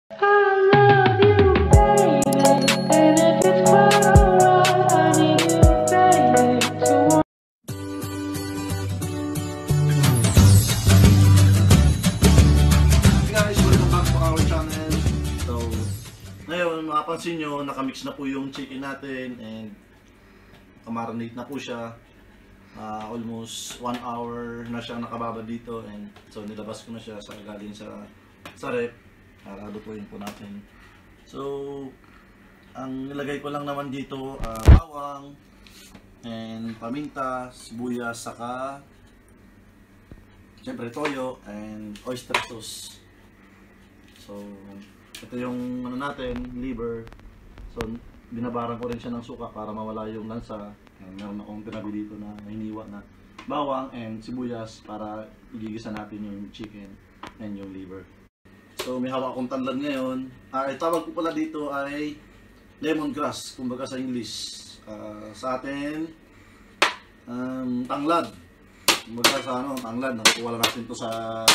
Mapapansin nyo, nakamix na po yung chicken natin and kamarinate na po siya. Almost 1 hour na siya nakababa dito, and so nilabas ko na siya sa galing sa rep para lutuin po natin. So ang nilagay ko lang naman dito bawang and paminta, sibuyas, saka syempre toyo and oyster sauce. So ito yung ano natin, liver. So binabaran ko rin siya ng suka para mawala yung lansa. Meron akong tinabi dito na hiniwa na bawang and sibuyas para igigisa natin yung chicken and yung liver. So may hawak akong tanlad ngayon. Tawag ko pala dito ay lemongrass, kumbaga sa English. Sa atin tanglad. Kumbaga sa tanglad, nakukuha lang natin to sa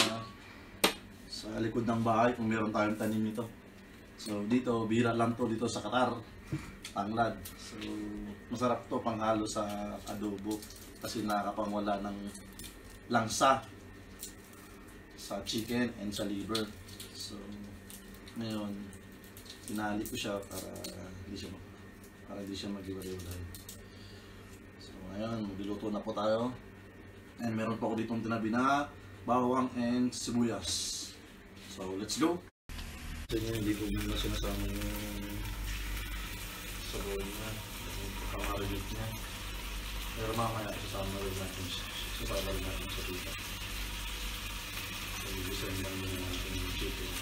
likod ng bahay kung meron tayong tanim nito. So dito, bihira lang to dito sa Qatar, tanglad. So masarap to panghalo sa adobo kasi nakakapangwala ng langsa sa chicken and sa liver. So ngayon, tinali ko siya para hindi siya mag-iwalay. So ngayon, magluluto na po tayo. And meron pa ako ditong tinabi na bawang and sibuyas. So, let's go! So, hindi ko muna sinasama yung sabaw niya, yung kamarinate niya. Pero mamaya, sasama rin natin sa pita. So, i-design lang muna natin yung chicken.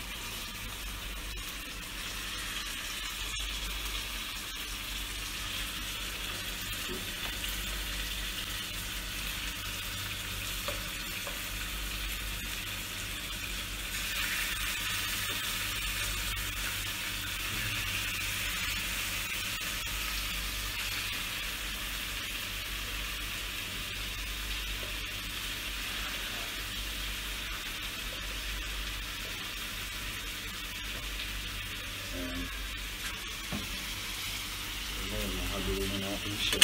Haluin na natin siya.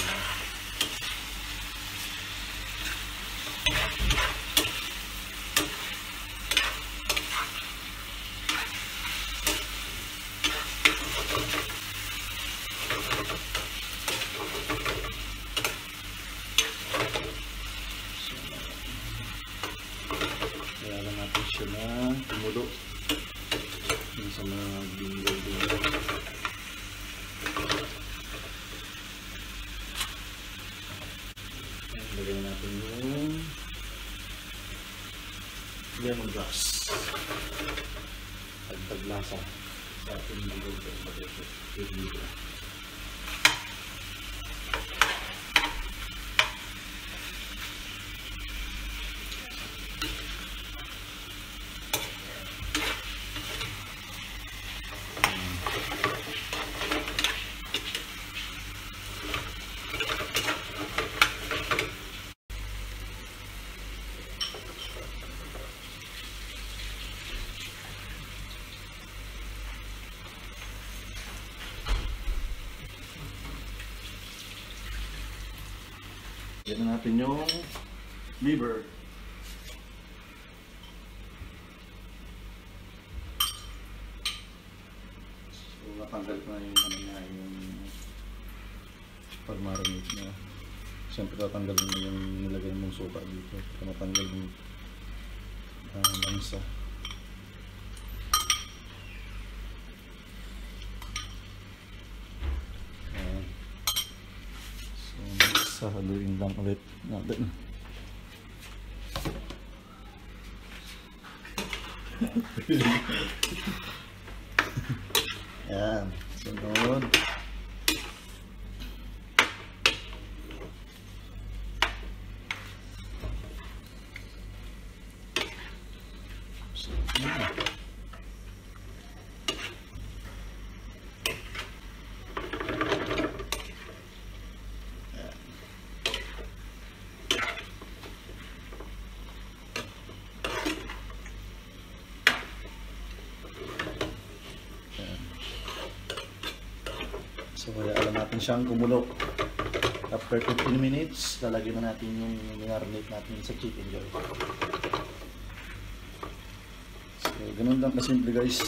Kaya lang natin siya na tumulo sa mga binggol-binggol. Lagyan natin yung lemongrass. Dagdag lasa sa ating binggol. Yan na natin yung liver. So natanggal ko na yung ano niya, yung pag-marinate niya. Siyempre tatanggal mo yung nilagay mong suka dito para matanggal yung langsa. Haluin lang ulit natin. Yan, sunod. So alam natin siyang kumulo. After 15 minutes, lalagyan na natin yung marinate natin sa chicken joy. So ganun lang kasimple guys.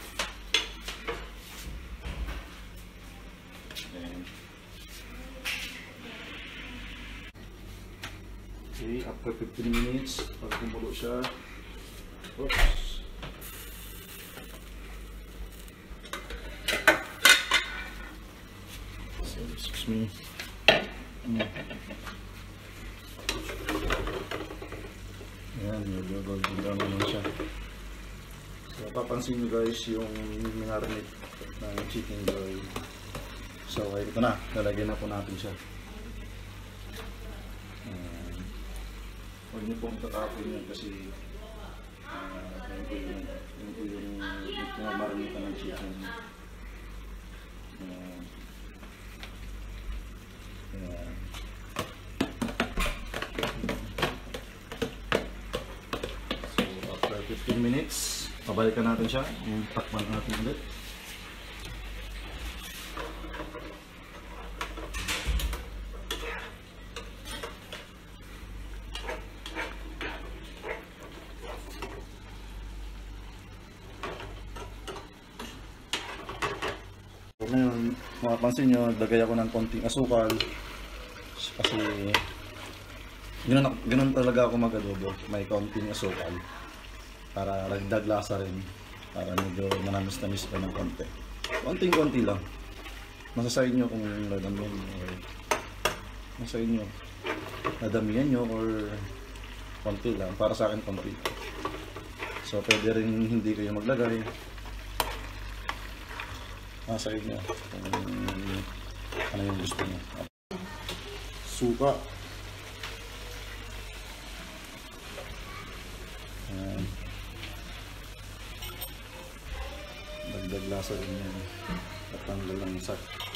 Okay, after 15 minutes, pag kumulo siya, oops. So, excuse me. Ayan, medyo golden brown naman siya. So, papansin nyo guys yung minarinate ng chicken joy. So, ay ito na, lalagyan na po natin siya. Huwag niyo pong tatapon yan kasi yun po yung marinate ng chicken. So after 15 minutes, pabalikan natin siya, takpan natin ulit. Ngayon, mapapansin nyo, lagay ako ng konting asukal kasi ganun talaga ako mag-adobo, may konting asukal para lagdag lasa rin, para medyo manamis-namis pa ng konti, konting-konti lang. Nasa nyo kung dadamihan nyo or nasa inyo dadamihan nyo or konti lang, para sa akin konti. So pwede rin hindi kayo maglagay, nasa inyo kung ano yung gusto nyo. Suka, dagdag lasa rin yan at tanggal lang isak.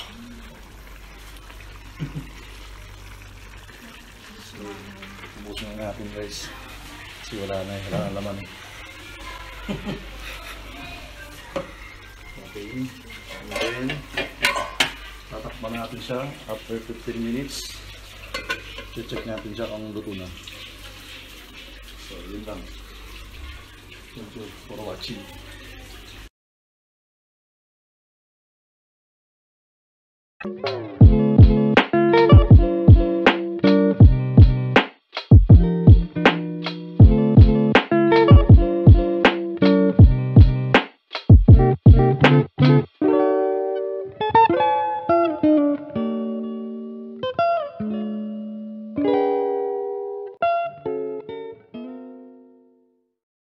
So ubos na natin guys kasi wala na laman. Okay, and then tatakpan natin siya after 15 minutes. Check natin siya kung luto na. So yun lang. Thank you for watching.